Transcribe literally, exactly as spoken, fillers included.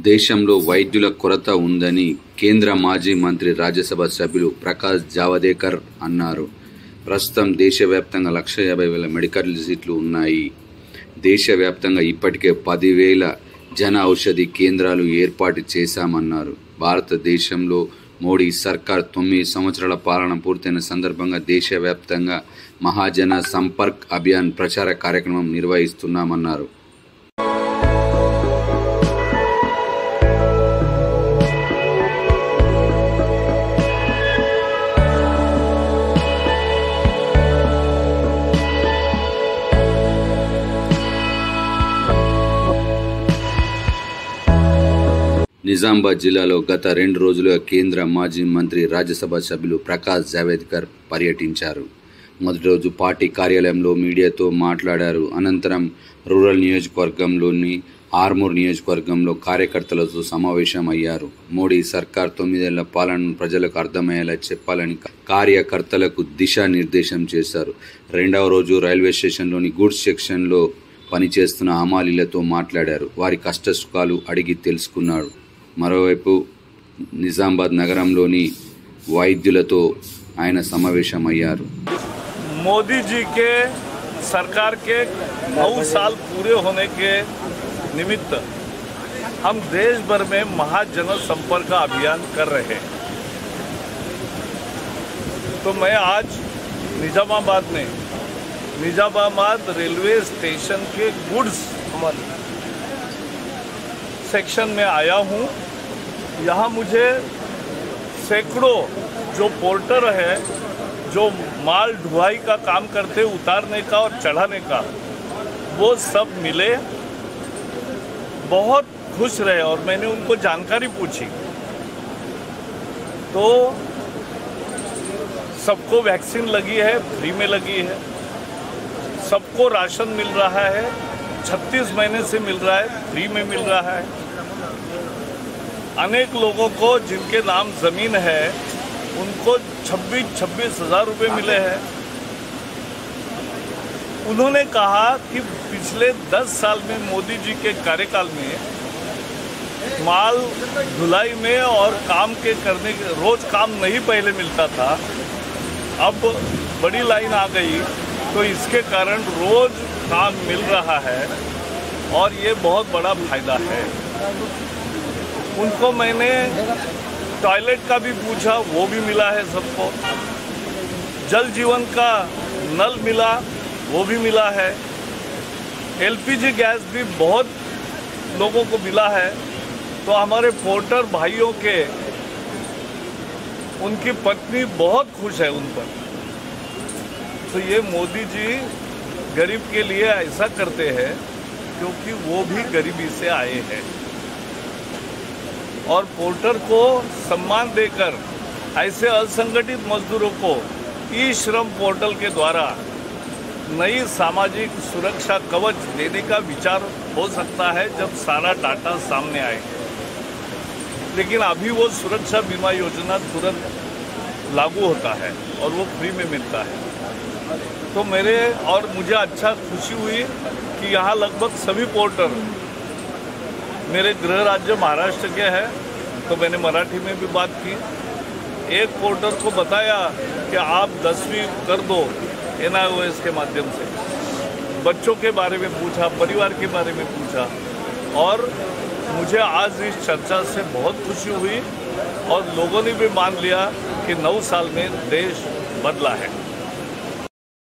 దేశంలో వైద్యుల కొరత ఉందని కేంద్ర మాజీ మంత్రి రాజ్యసభ సభ్యులు ప్రకాష్ జావదేకర్ అన్నారు. ప్రస్తుతం దేశవ్యాప్తంగా లక్ష యాభై వేల మెడికల్ సీట్లు ఉన్నాయి. దేశవ్యాప్తంగా ఇప్పటికే పదివేల జన ఔషధి కేంద్రాలు ఏర్పాటు చేశామన్నారు. భారతదేశంలో మోడీ సర్కార్ తొమ్మిది సంవత్సరాల పాలన పూర్తయిన సందర్భంగా దేశవ్యాప్తంగా మహాజన సంపర్క్ అభియాన్ ప్రచార కార్యక్రమం నిర్వహిస్తున్నామన్నారు. నిజామాబాద్ జిల్లాలో గత రెండు రోజులుగా కేంద్ర మాజీ మంత్రి రాజ్యసభ సభ్యులు ప్రకాష్ జావదేకర్ పర్యటించారు. మొదటి రోజు పార్టీ కార్యాలయంలో మీడియాతో మాట్లాడారు. అనంతరం రూరల్ నియోజకవర్గంలోని ఆర్మూర్ నియోజకవర్గంలో కార్యకర్తలతో సమావేశం అయ్యారు. మోడీ సర్కార్ తొమ్మిదేళ్ల పాలనను ప్రజలకు అర్థమయ్యేలా చెప్పాలని కార్యకర్తలకు దిశానిర్దేశం చేశారు. రెండవ రోజు రైల్వే స్టేషన్లోని గూడ్స్ సెక్షన్లో పనిచేస్తున్న హమాలీలతో మాట్లాడారు. వారి కష్టసుఖాలు అడిగి తెలుసుకున్నారు. మరోవైపు నిజామాబాద్ నగరంలోని వైద్యులతో ఆయన సమావేశమయ్యారు. मोदी जी के सरकार के नौ साल पूरे होने के निमित्त हम देश भर में महाजन संपर्क अभियान कर रहे हैं. तो मैं आज निजामाबाद में निजामाबाद रेलवे स्टेशन के गुड्स सेक्शन में आया हूँ. यहाँ मुझे सैकड़ों जो पोर्टर है जो माल ढुलाई का काम करते उतारने का और चढ़ाने का, वो सब मिले, बहुत खुश रहे और मैंने उनको जानकारी पूछी तो सबको वैक्सीन लगी है, फ्री में लगी है, सबको राशन मिल रहा है, छत्तीस महीने से मिल रहा है, फ्री में मिल रहा है. अनेक लोगों को जिनके नाम ज़मीन है उनको छब्बीस छब्बीस हज़ार रुपये मिले हैं. उन्होंने कहा कि पिछले दस साल में मोदी जी के कार्यकाल में माल ढुलाई में और काम के करने के रोज़ काम नहीं पहले मिलता था, अब बड़ी लाइन आ गई तो इसके कारण रोज़ काम मिल रहा है और ये बहुत बड़ा फायदा है. उनको मैंने टॉयलेट का भी पूछा, वो भी मिला है सबको. जल जीवन का नल मिला, वो भी मिला है. एलपीजी गैस भी बहुत लोगों को मिला है. तो हमारे पोर्टर भाइयों के उनकी पत्नी बहुत खुश है उन पर. तो ये मोदी जी गरीब के लिए ऐसा करते हैं क्योंकि वो भी गरीबी से आए हैं. और पोर्टर को सम्मान देकर ऐसे असंगठित मजदूरों को ई श्रम पोर्टल के द्वारा नई सामाजिक सुरक्षा कवच देने का विचार हो सकता है जब सारा डाटा सामने आए. लेकिन अभी वो सुरक्षा बीमा योजना तुरंत लागू होता है और वो फ्री में मिलता है. तो मेरे और मुझे अच्छा खुशी हुई कि यहाँ लगभग सभी पोर्टर मेरे गृह राज्य महाराष्ट्र के हैं. तो मैंने मराठी में भी बात की. एक पोर्टर को बताया कि आप दसवीं कर दो एन आई ओ एस के माध्यम से. बच्चों के बारे में पूछा, परिवार के बारे में पूछा और मुझे आज इस चर्चा से बहुत खुशी हुई और लोगों ने भी मान लिया कि नौ साल में देश बदला है.